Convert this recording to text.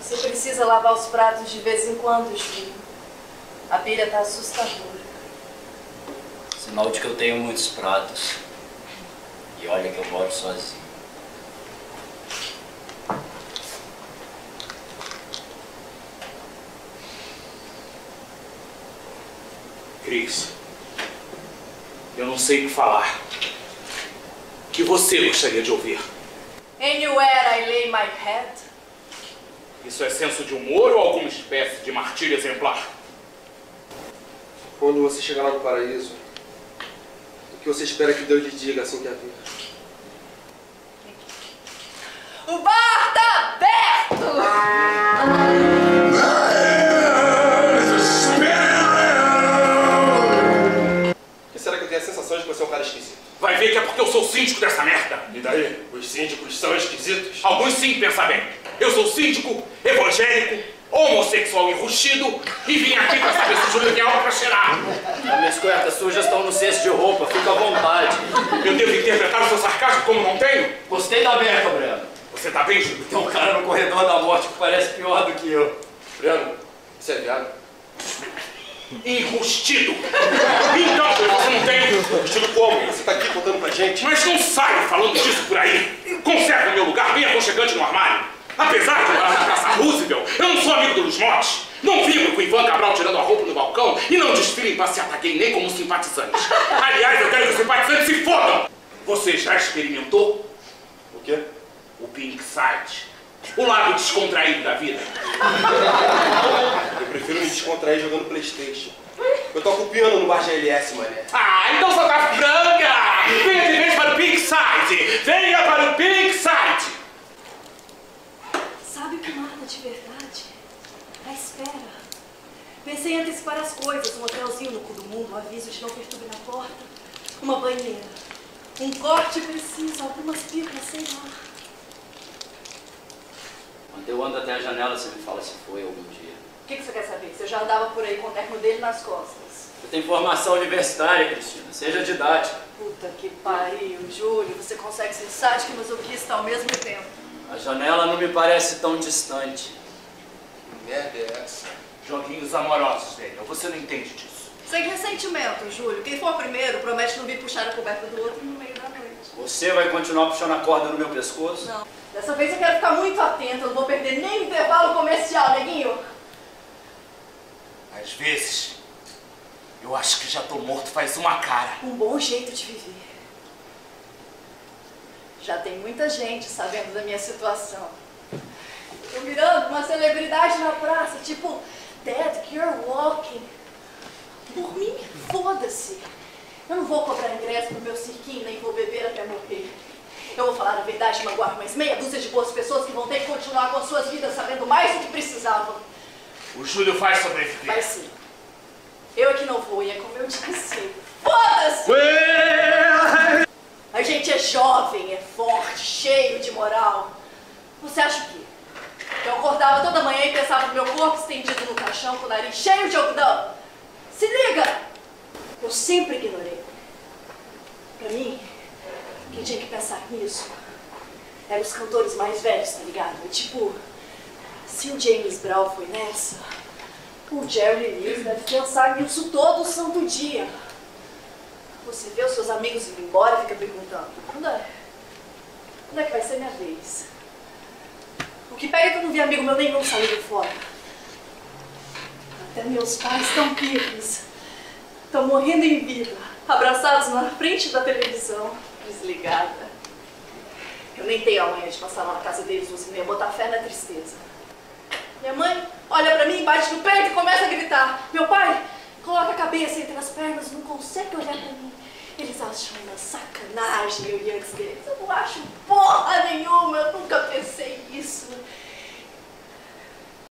Você precisa lavar os pratos de vez em quando, Júlio. A pilha tá assustadora. Sinal de que eu tenho muitos pratos. E olha que eu moro sozinho. Cris, eu não sei o que falar. O que você gostaria de ouvir? Anywhere I lay my head. Isso é senso de humor ou alguma espécie de martírio exemplar? Quando você chegar lá no paraíso, o que você espera que Deus lhe diga assim que a vir? O bar tá aberto! E será que eu tenho a sensação de que você é um cara esquisito? Vai ver que é porque eu sou o síndico dessa merda. E daí? Os síndicos são esquisitos? Alguns sim, pensa bem. Eu sou síndico, evangélico, homossexual enrustido e vim aqui pra saber se o Júlio tem algo pra cheirar. As minhas cuecas sujas estão no cesto de roupa, fica à vontade. Eu devo interpretar o seu sarcasmo como não tenho? Gostei da beca, Breno. Você tá bem, Júlio? Tem um cara no corredor da morte que parece pior do que eu. Breno, você é viado? Enrustido. Então, Júlio, você não tem? Estilo como? Você tá aqui contando pra gente? Mas não saia falando disso por aí. Conserve o meu lugar bem aconchegante no armário. Apesar de morar na Praça Roosevelt, eu não sou amigo do Luiz Motti. Não vibro com o Ivan Cabral tirando a roupa no balcão e não desfilo em passeata gay nem como simpatizante. Aliás, eu quero que os simpatizantes se fodam. Você já experimentou? O quê? O Pink Side. O lado descontraído da vida. Eu prefiro me descontrair jogando Playstation. Eu toco piano no bar GLS, mané. Ah, então sou da franga! Venha de vez para o Pink Side! Venha para o Pink Side! Sabe o que mata de verdade? A espera. Pensei em antecipar as coisas, um hotelzinho no cu do mundo, um aviso de não perturbe na porta, uma banheira, um corte preciso, algumas pipas, sei lá. Quando eu ando até a janela, você me fala se foi algum dia. O que você quer saber? Você já andava por aí com o terno dele nas costas. Eu tenho formação universitária, Cristina. Seja didática. Puta que pariu, Júlio. Você consegue ser sádico e masoquista ao mesmo tempo. A janela não me parece tão distante. Que merda é essa? Joguinhos amorosos, Daniel. Você não entende disso. Sem ressentimento, Júlio. Quem for primeiro promete não vir puxar a coberta do outro no meio da noite. Você vai continuar puxando a corda no meu pescoço? Não. Dessa vez eu quero ficar muito atento. Eu não vou perder nem o intervalo comercial, neguinho. Às vezes, eu acho que já tô morto faz uma cara. Um bom jeito de viver. Já tem muita gente sabendo da minha situação. Tô virando uma celebridade na praça, tipo Dead Girl Walking. Por mim, foda-se. Eu não vou cobrar ingresso pro meu cirquinho, nem vou beber até morrer. Eu vou falar a verdade e magoar mais meia dúzia de boas pessoas que vão ter que continuar com as suas vidas sabendo mais do que precisavam. O Júlio faz sobreviver. Vai sim. Eu é que não vou, e é como eu disse. Foda-se! A gente é jovem, é forte, cheio de moral. Você acha o quê? Eu acordava toda manhã e pensava no meu corpo estendido no caixão, com o nariz cheio de algodão. Se liga! Eu sempre ignorei. Pra mim, quem tinha que pensar nisso eram os cantores mais velhos, tá ligado? Tipo, se o James Brown foi nessa, o Jerry Lewis deve pensar nisso todo santo dia. Você vê os seus amigos indo embora e fica perguntando, quando é que vai ser minha vez? O que pega é que eu não vi amigo meu nenhum saindo fora. Até meus pais estão vivos. Estão morrendo em vida, abraçados na frente da televisão, desligada. Eu nem tenho a manhã de passar lá na casa deles 11h30, botar fé na tristeza. Minha mãe olha pra mim, bate no peito e começa a gritar. Meu pai coloca a cabeça entre as pernas, não consegue olhar pra mim. Eles acham uma sacanagem eu ir antes deles. Eu não acho porra nenhuma, eu nunca pensei nisso.